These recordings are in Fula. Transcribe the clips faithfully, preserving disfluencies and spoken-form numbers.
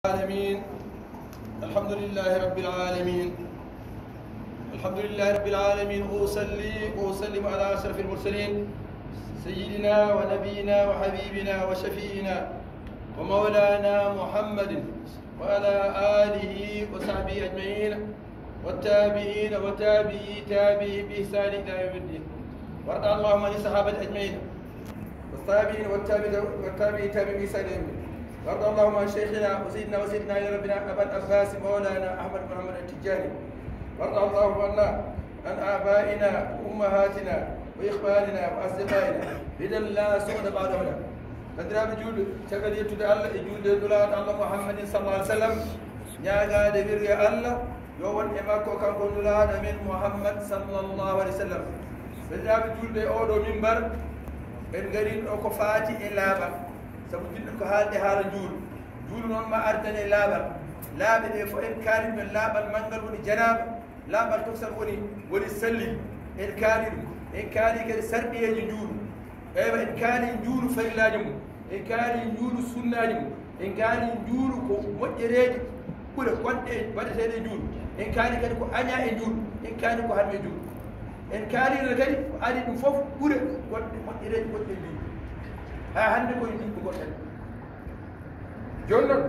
العالمين. الحمد لله رب العالمين. الحمد لله رب العالمين. أصلي وأسلم على أشرف المرسلين سيدنا ونبينا وحبيبنا وشفينا ومولانا محمد وعلى آله وصحبه أجمعين والتابعين وتابعي تابعي بإحسان إلى يوم الدين. وارض اللهم عن الصحابة أجمعين والتابعين والتابعين تابعي بإحسان إلى يوم الدين. وارض اللهم عن شيخنا وسيدنا وسيدنا الى ربنا ابا العباس مولانا احمد بن محمد التجاني. وارض اللهم عنا عن ابائنا وامهاتنا واخواننا واصدقائنا بدل لا سود بعدهنا. فدراب جود تقل يتود الله جود دولات الله محمد صلى الله عليه وسلم نياغا دبير يا الله يوون اماكو كانكو دولات من محمد صلى الله عليه وسلم. فدراب جود اودو منبر en garin o ko faati e laaba sabu jinɗo ko haalde haala juulu juulu noon ma ardane laaɓal laaɓe ɗe fof en kaali ɗumen laaɓal manngal woni janaaba laaɓal toksan woni woni salli en kaali ɗum en kaali kadi sarɗiyeji juulu ewa en kaali juulu farillaji mum en kaali juulu sunnaji mum en kaali juulu ko moƴƴereeji ɓure gonɗe waɗeteɗe juulu en kaali kadi ko aña e juulu en kaali ko hanme juulu en kaalino kadi ko ari ɗum fof ɓure gonɗe moƴƴereeji gonɗe juulu ha hande koye ndin ko gonɗen joni noon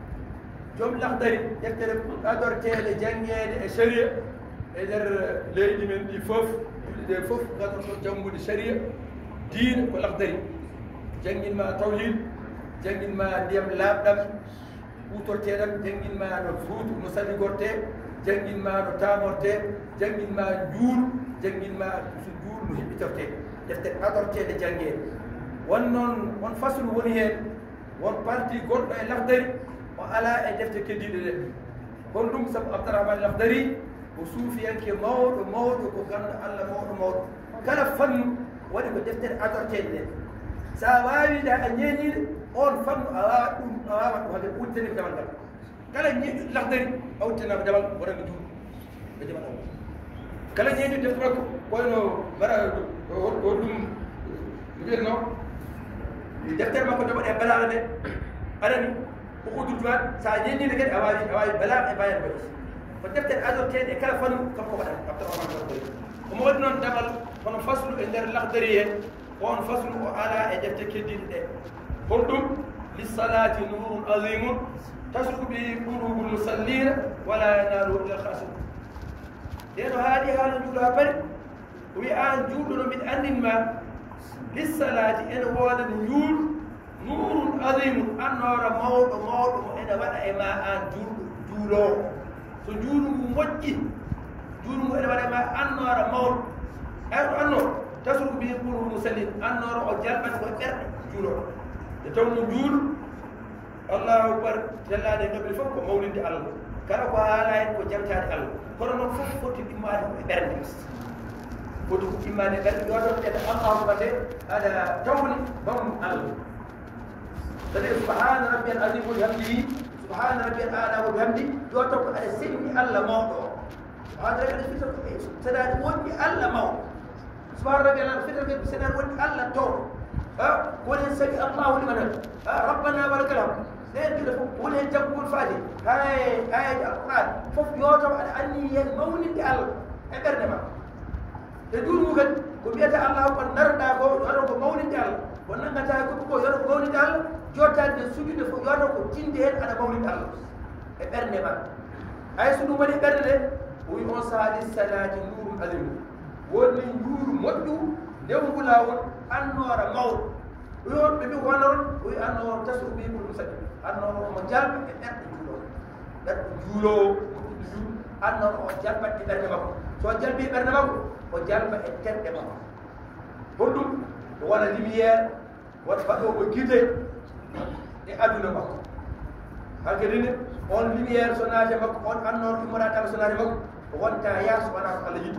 joom lahdari deftere adorteɗe janggede e sharia e nder leydi men ɗi fof julɗe ɗe fof gadoto janngude sharia diine ko lahdari jangguinma tawhid jangguinma ndiyam laaɓɗam hutorteɗam jangguinma no fuutu no saligorte jangguinma no tamorte jangguinma juulu jangguinma so juulu no heɓɓitorte deftere adorteɗe janggede won noon won faslu woni heen won parti goɗɗo e lahdari o ala e defte keddiɗe ɗe kon ɗum sabu abdourahmane lahdari ko suufiyanke mawɗo mawɗo ko ganduɗo allah mawɗo mawɗo kala fannu waɗi ko deftere adorteɗe ɗe sa waawide a ñeeñiɗe on fannu a wawa ɗum a wawa ɗum hade uddani ko damal ngal kala ñeeñuɗo lahdari a uddanama damal waɗanɓe juuɗe ɓe damal o kala ñeeñuɗo defte makko koyno mbaɗa o ɗum mbiyatno deftere makko nde waɗe balaga nde aɗani ko uddutuwan sa ñeññide kadi a wawi a wawi balaga e bayan waɗi ko deftere adorteɗe e kala fannu kanko waɗan abdourahmane lahdari omo waɗi noon damal kono faslu e nder lahdari he on faslu o ala e defte keddiɗe ɗe hol ɗum lissalati nurun azimun tasluku bi qulubul musallina wala yanalu illa khasir ɗeɗo haaɗi haala juuɗo ha paari o wi an juuɗo no mbiɗa andinma lissalati ene wooda no juulu nurun adimu annora mawɗo mawɗo mo ene waɗa e ma an juulɗo juulowo so juulu ngu moƴƴi juulu ngu ene waɗa e ma annora mawɗo ayɗo annoro tasruku bi qulubu musallin annora o jalɓat koye ɓerɗe juulowo nde tawno juulu allahu akbar jellade gabri fof ko mawlinde allah kala ko haala hen ko jamtade allah kono noon fof foti immade ko e ɓernde foti ko immade ɓerɗe yotoɗeɗe allahuma de aɗa tawni bawnu allah kadi subhana rabbi al azim wa bihamdihi subhana rabbi al ala wa bihamdi yo taw ko aɗa seɗɗi allah mawɗo o subhana rabbi aɗa fita saɗa aɗa wonɗi allah mawɗo subhana rabbi al ala fita saɗa aɗa wonɗi allah towɗo woni hen sami allahu liman hamd rabbana wa lakal hamd nen mbiɗa fof woni hen jaggugol faade hay ayaji alquran fof yo taw aɗa anni hen mawninde allah e ɓerde ma e juulngu kadi ko wiyata allah ko narɗa ko yoto ko mawninde allah ko nanggata ko ko yoto ko mawninde allah jottade nde sujude fof yoto ko tinde hen aɗa mawninde allah e ɓernde ma hay so ɗum waɗi ɓernde nde o wi on saaha lissalati nurun alimu wonni juuru moƴƴu ndewgu lawol annora mawɗo yon ɓe mbi ko wannoron o wi annoro tasru mbi ko ɗum sadi annoro omo jalɓa e ɓerɗe juulowo ɓerɗe juulowo moƴƴuɗo juulu annoro o jalɓat e ɓernde makko so jalbi ɓernde makko o jalba e terɗe makko holɗum o wona lumiére wata baɗowo guide e aduna makko hankkadine on lumiére so naate makko on annoro immorade allah so naate makko o wonta yaa so wona ko allah yiɗi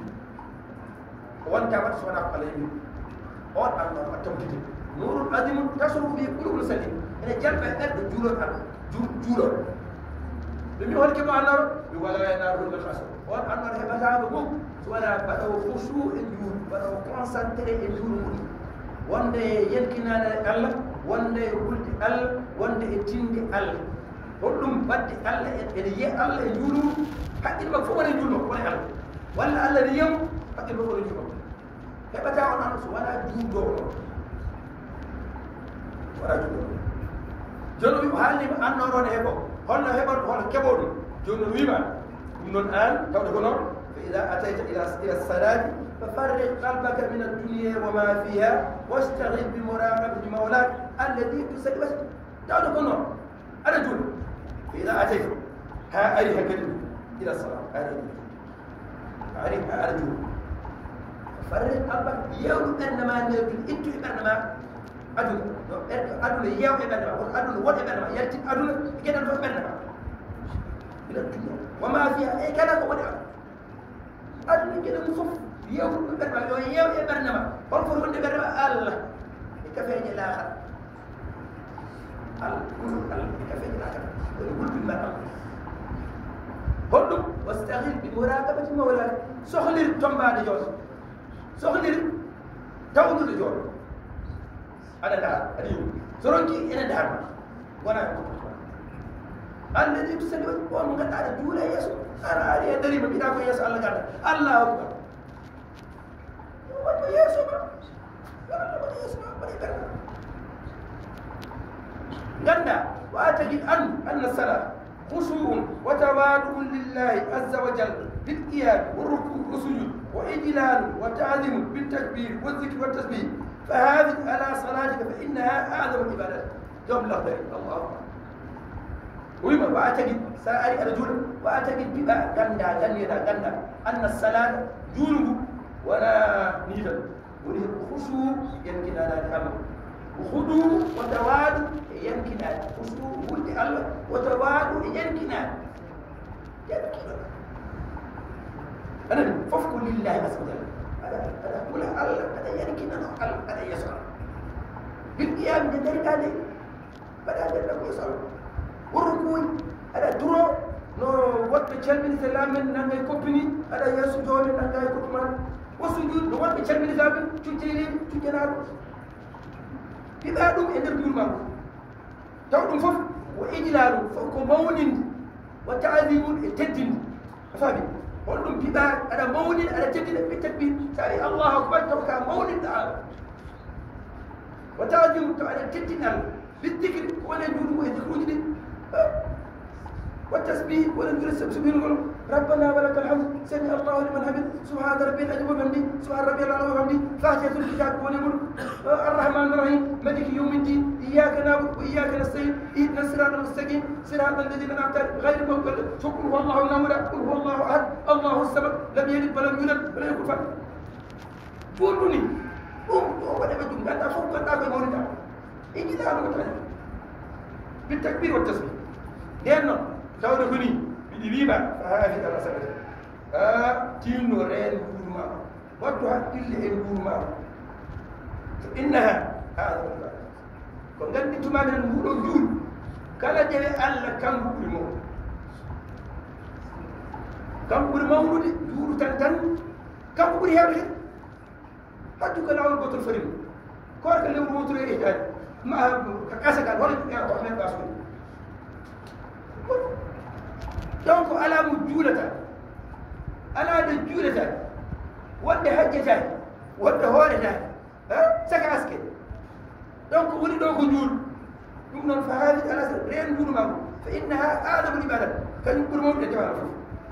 o wonta waɗa so wona ko allah yiɗi on annoro a tawtite nurul adimu tasru bi qulubul salim ene jalba e ɓerɗe juulol allah juulol ɓe mbi holke mo annoro mi wala yanaru illa khasir on annoro heɓatama mum so wona mbaɗowo fouchou e juulu mbaɗowo concentré e juulu muɗum wonde yelkinade allah wonde e hulde allah wonde e tinde allah hollum badde Allah ene ye Allah e juulu haqqil makko fof wona juulno wona Allah walla Allah ne yem haqqil makko wona juulno heɓata on an so wona juuldo on wona juuldo joni wi haalnima annorono heɓo holno heɓat hono keɓo ɗum joni wima ɗum noon an tawde ko noon fa ida atayta ila salati ففرق قلبك من الدنيا وما فيها واشتغل بمراقبة مولاك الذي تسلم تعالوا كنا أنا جول فإذا أتيت ها أريها كلمة إلى الصلاة أريها أنا جول فرق قلبك يوم أنما نبي أنت إنما أدل أدل يوم إنما أدل ولا إنما يأتي أدل كذا نفهم إنما إلى الدنيا وما فيها أي كذا ولا أدل كذا نصف يوم إنما يوم إنما فالفرق إنما الله كفاية الآخر الله كفاية الآخر يقول بالمرأة هدو واستغل بمراقبة مولاك سخلر تنبع لجوز سخلر تولو لجوز أنا دار اليوم سرونكي أنا دار وانا الذي تسلم ومن قد على جولا يسوع أنا علي أدري ما بيدعو يسوع الله قال الله أكبر وما يسوع وما يسوع وما يسوع قلنا وأعتقد أن أن الصلاة خشوع وتواضع لله عز وجل بالقيام والركوع والسجود وإجلال وتعظيم بالتكبير والذكر والتسبيح فهذه على صلاتك فإنها أعظم العبادات يوم الله الله ويما وأعتقد سأري الرجل وأعتقد بما قلنا قلنا قلنا أن الصلاة جنب ولا نيدا وله خشوع يمكن أن نفهمه وخضوع وتواضع يمكن أن خشوع ولد الله وتواضع يمكن أن يمكن أنا ففق لله عز وجل هذا هذا كل الله هذا يمكن أن الله هذا يسر بالقيام بالدليل عليه بدأ ذلك يسر والركوع هذا درو no wotɓe calminitala men nangay koppini aɗa yeesudoɓe nangay koppiman wasujud no wotɓe calminitaɓe cucceyleɗi cuccanaɗo piɓa ɗum e nder juul makko taw ɗum fof wo ijlalu fof ko mawninde wa taadimum e teddinde a faami hol ɗum piɓa aɗa mawnide aɗa teddina ɓe takbir sa wi allahu akbar taw ka mawnidɗo allah wa taadimum taw aɗa teddina allah biddicri ko wone juuɗumo e dicruji ɗi والتسبيح والذكر سبحانه ربنا ولك الحمد سمع الله لمن حمد سبحان ربي العظيم وبحمده سبحان ربي العظيم وبحمده فاتحة الكتاب ونقول الرحمن الرحيم مالك يوم الدين إياك نعبد وإياك نستعين اهدنا الصراط المستقيم صراط الذين أنعمت عليهم غير المغضوب عليهم قل هو الله الأحد قل هو الله أحد الله الصمد لم يلد ولم يولد ولم يكن له قولوني قوم ولا بجم أنت فوق أنت مولد إجي لا أنا بالتكبير والتسبيح لأنه tawde ko ni miɗi wiima fa haafi ala sabata a tinno reen guuru ma wattu haqqille e guuru ma so innaha haadaa ko ngandituma minen nguuɗo juul kala ƴewe allah kanko ɓuri mawɗo kanko ɓuri mawɗude juuru tan tan kanko ɓuri heewde hen haddu ko lawol gotol farima korka lewru wotoro e itaade ma kasagal hono men ɓasude donc ala mo juulata ala nde juulata wonde hajjataki wonde hooretaaki saka aske donc woni ɗo ko juul ɗum noon fa haali ala sa reen juulu makko fa innaha adamu ibadat kañum ɓuri mawɗe dewana fof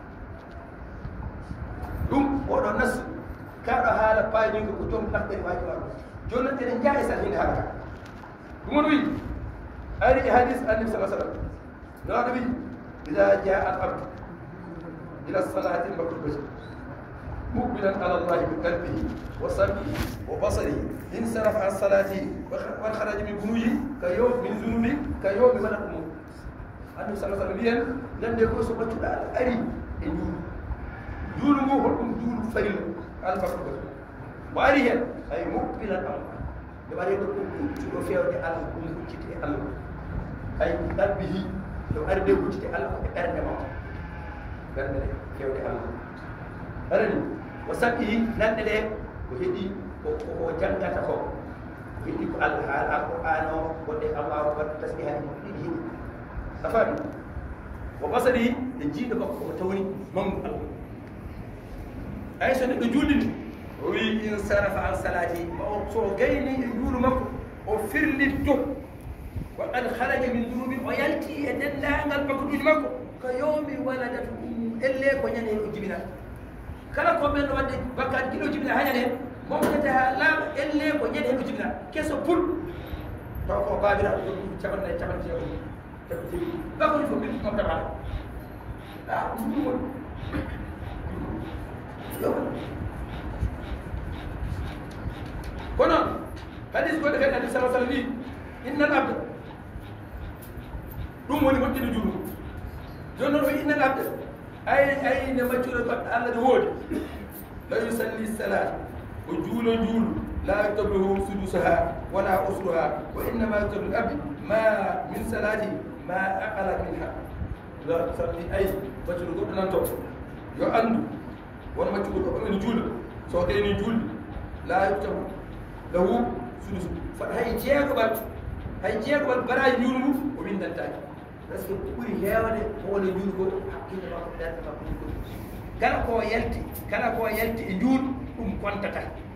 ɗum oɗo nas kaɗo haala paañinko ko joom ɗaɓɓere waji makko joni noon eɗen jaa e sal hinde haala ka ɗum on wi ari e hadis annabi sa sallam noɗo wi إذا جاء الأمر إلى الصلاة المكتوبة مقبلا على الله بقلبه وسمعه وبصره انصرف عن صلاته وخرج من بنوه كيوم من ذنوبه كيوم من الأمور النبي صلى الله عليه وسلم لم يكن سبحانه وتعالى أري الجول جول مو هو جول فريل المكتوبة وأريه أي مقبلا على الله يبقى يقول جول فيه على الله أي قلبه لو أرد وجدت الله أرد ما أرد كيف الله أرد وسبيه نندله وهدي وجنة تكو وهدي الله القرآن ودي الله وتسبيحه وهدي أفهم o basari e jiiɗo makko o tawni mangu Allah ay so neɗɗo juulɗini o wi in sarafa an salati o so gayni e juulu makko o firlitto wa qad haraja min dunubi o yalti e denndaangal bakkuɗuji makko ko yowmi waladat um elle ko ñande hen o jibinata kala ko men no wadde bakkat giɗo jibina ha ñande hen momnete ha laaɓa elle ko ñande hen o jibinata keso pul taw ko babiraɗo ɗum capanɗe capan jeego capan jeegi bakkuɗi fof min mom tamaɗa a ɗum kono hadis goɗɗo kadi hadis salah sallam wi inna al abda ɗum woni moƴƴinde juuɗo joni noon o wi inna al abda ay ay nde maccuɗo goɗɗo Allah ne woodi la yusalli salat o juulo juulu la yuktabu lahu sudusaha wala usruha wa innama yuktabu l abdi ma min salati ma aqala minha la salli ay maccuɗo goɗɗo nan to yo andu won maccuɗo goɗɗo ene juula so kayni juulde la yuktabu lahu sudus fat hay jeegoɓal hay jeegoɓal baraji ñuuru ndu o windantaki par ce que ɓuri heewde hoole ñuuru go hakkille makko ɓerde makko ɗum kala ko yalti kala ko yalti e juuɗe ɗum kontata